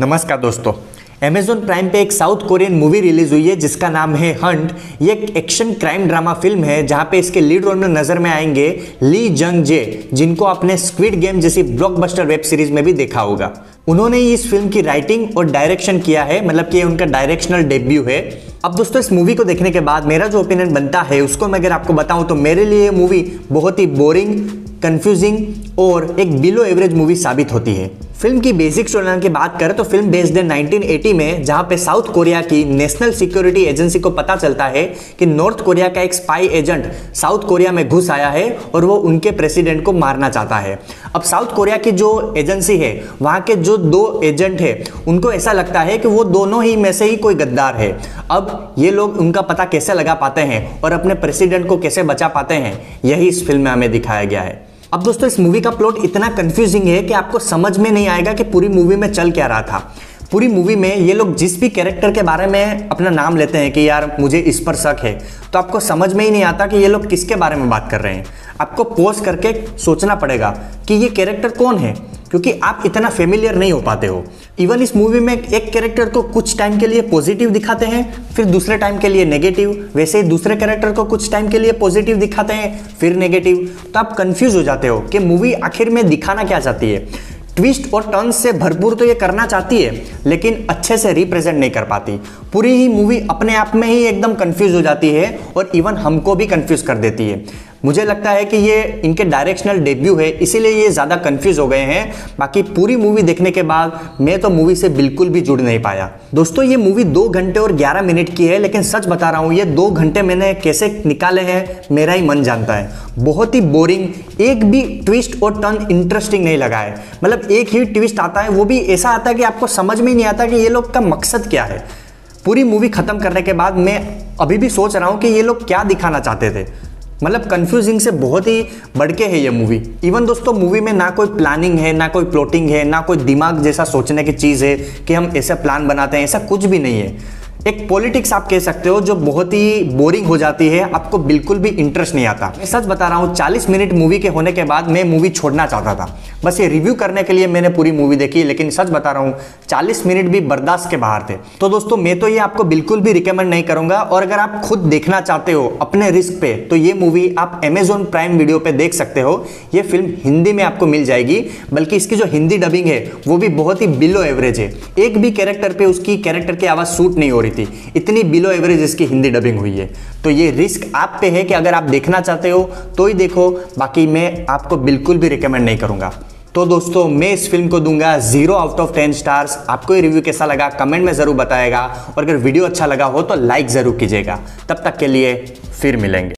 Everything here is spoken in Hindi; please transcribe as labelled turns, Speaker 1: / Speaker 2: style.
Speaker 1: नमस्कार दोस्तों, अमेज़ॉन प्राइम पे एक साउथ कोरियन मूवी रिलीज हुई है जिसका नाम है हंट। ये एक एक्शन क्राइम ड्रामा फिल्म है जहां पे इसके लीड रोल में नजर में आएंगे ली जंग जे, जिनको आपने स्क्विड गेम जैसी ब्लॉकबस्टर वेब सीरीज में भी देखा होगा। उन्होंने इस फिल्म की राइटिंग और डायरेक्शन किया है, मतलब कि उनका डायरेक्शनल डेब्यू है। अब दोस्तों, इस मूवी को देखने के बाद मेरा जो ओपिनियन बनता है उसको मैं अगर आपको बताऊं तो मेरे लिए ये मूवी बहुत ही बोरिंग, कंफ्यूजिंग और एक बिलो एवरेज मूवी साबित होती है। फिल्म की बेसिक स्टोरीलाइन की बात करें तो फिल्म बेस्ड है 1980 में, जहां पे साउथ कोरिया की नेशनल सिक्योरिटी एजेंसी को पता चलता है कि नॉर्थ कोरिया का एक स्पाई एजेंट साउथ कोरिया में घुस आया है और वो उनके प्रेसिडेंट को मारना चाहता है। अब साउथ कोरिया की जो एजेंसी है, वहां के जो दो एजेंट है, उनको ऐसा लगता है कि वो दोनों ही में से ही कोई गद्दार है। अब ये लोग उनका पता कैसे लगा पाते हैं और अपने प्रेसिडेंट को कैसे बचा पाते हैं, यही इस फिल्म में हमें दिखाया गया है। अब दोस्तों, इस मूवी का प्लॉट इतना कंफ्यूजिंग है कि आपको समझ में नहीं आएगा कि पूरी मूवी में चल क्या रहा था। पूरी मूवी में ये लोग जिस भी कैरेक्टर के बारे में अपना नाम लेते हैं कि यार मुझे इस पर शक है, तो आपको समझ में ही नहीं आता कि ये लोग किसके बारे में बात कर रहे हैं। आपको पॉज करके सोचना पड़ेगा कि ये कैरेक्टर कौन है, क्योंकि आप इतना फेमिलियर नहीं हो पाते हो। इवन इस मूवी में एक कैरेक्टर को कुछ टाइम के लिए पॉजिटिव दिखाते हैं, फिर दूसरे टाइम के लिए नेगेटिव, वैसे ही दूसरे कैरेक्टर को कुछ टाइम के लिए पॉजिटिव दिखाते हैं, फिर नेगेटिव। तो आप कंफ्यूज हो जाते हो कि मूवी आखिर में दिखाना क्या चाहती है। ट्विस्ट और टर्न से भरपूर तो ये करना चाहती है, लेकिन अच्छे से रिप्रेजेंट नहीं कर पाती। पूरी ही मूवी अपने आप में ही एकदम कंफ्यूज हो जाती है और इवन हमको भी कंफ्यूज कर देती है। मुझे लगता है कि ये इनके डायरेक्शनल डेब्यू है, इसीलिए ये ज़्यादा कंफ्यूज हो गए हैं। बाकी पूरी मूवी देखने के बाद मैं तो मूवी से बिल्कुल भी जुड़ नहीं पाया। दोस्तों, ये मूवी 2 घंटे और 11 मिनट की है, लेकिन सच बता रहा हूँ, ये 2 घंटे मैंने कैसे निकाले हैं मेरा ही मन जानता है। बहुत ही बोरिंग, एक भी ट्विस्ट और टर्न इंटरेस्टिंग नहीं लगा है। मतलब एक ही ट्विस्ट आता है, वो भी ऐसा आता है कि आपको समझ में ही नहीं आता कि ये लोग का मकसद क्या है। पूरी मूवी खत्म करने के बाद मैं अभी भी सोच रहा हूँ कि ये लोग क्या दिखाना चाहते थे। मतलब कंफ्यूजिंग से बहुत ही बढ़ के है ये मूवी। इवन दोस्तों, मूवी में ना कोई प्लानिंग है, ना कोई प्लॉटिंग है, ना कोई दिमाग जैसा सोचने की चीज़ है कि हम ऐसा प्लान बनाते हैं, ऐसा कुछ भी नहीं है। एक पॉलिटिक्स आप कह सकते हो जो बहुत ही बोरिंग हो जाती है, आपको बिल्कुल भी इंटरेस्ट नहीं आता। मैं सच बता रहा हूँ, 40 मिनट मूवी के होने के बाद मैं मूवी छोड़ना चाहता था। बस ये रिव्यू करने के लिए मैंने पूरी मूवी देखी, लेकिन सच बता रहा हूँ 40 मिनट भी बर्दाश्त के बाहर थे। तो दोस्तों, मैं तो ये आपको बिल्कुल भी रिकमेंड नहीं करूंगा, और अगर आप खुद देखना चाहते हो अपने रिस्क पे, तो ये मूवी आप अमेज़ॉन प्राइम वीडियो पे देख सकते हो। ये फिल्म हिंदी में आपको मिल जाएगी, बल्कि इसकी जो हिंदी डबिंग है वो भी बहुत ही बिलो एवरेज है। एक भी कैरेक्टर पे उसकी कैरेक्टर की आवाज़ सूट नहीं हो रही थी, इतनी बिलो एवरेज इसकी हिंदी डबिंग हुई है। तो ये रिस्क आप पे है कि अगर आप देखना चाहते हो तो ही देखो, बाकी मैं आपको बिल्कुल भी रिकमेंड नहीं करूंगा। तो दोस्तों, मैं इस फिल्म को दूंगा 0 आउट ऑफ 10 स्टार्स। आपको ये रिव्यू कैसा लगा कमेंट में ज़रूर बताएगा, और अगर वीडियो अच्छा लगा हो तो लाइक ज़रूर कीजिएगा। तब तक के लिए फिर मिलेंगे।